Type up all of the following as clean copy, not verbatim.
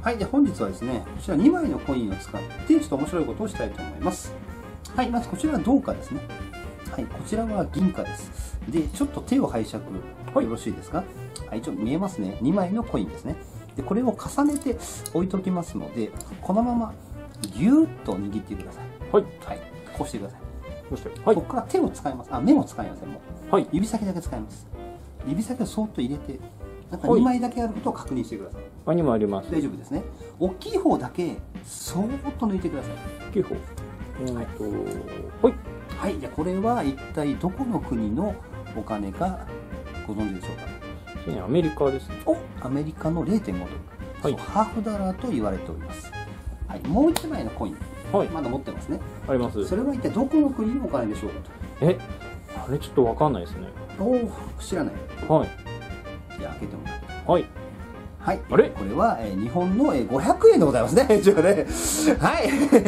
はい、で本日はですね、こちら2枚のコインを使ってちょっと面白いことをしたいと思います。はい、まずこちらは銅貨ですね。はい、こちらは銀貨です。で、ちょっと手を拝借よろしいですか。はい、一応見えますね。2枚のコインですね。で、これを重ねて置いときますので、このままぎゅーっと握ってください。はい。はい、こうしてください。そして、はい、ここから手を使います。あ、目も使いません。もう、はい、指先だけ使います。指先をそーっと入れて、なんか2枚だけあることを確認してください。 あ、2枚あります。 大丈夫ですね。大きい方だけそーっと抜いてください。 大きい方。はい。 はい。じゃあこれは一体どこの国のお金かご存知でしょうか。 アメリカですね。 お、アメリカの 0.5 ドル。はい。ハーフダラーと言われております。はい。もう1枚のコイン。はい。まだ持ってますね。 あります。 それは一体どこの国のお金でしょうかと。 あれちょっとわかんないですね。 おお、知らない。はい。じゃあ開けてもらって。はい。はい、これは、日本の、500円でございますね。一応ね。はい。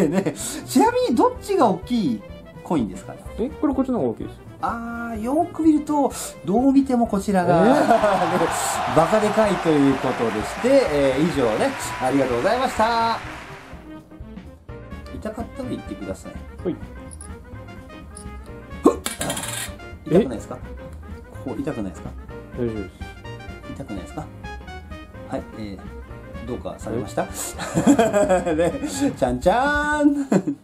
ね、ちなみにどっちが大きいコインですかね。 これこっちの方が大きいです。 ああ、よく見ると、どう見てもこちらが、バカでかいということでして、以上ね、ありがとうございました。痛かったら言ってください。はい。痛くないですか？ここ痛くないですか？ 大丈夫です。 痛くないですか？はい、どうかされました？ね、ちゃんちゃーん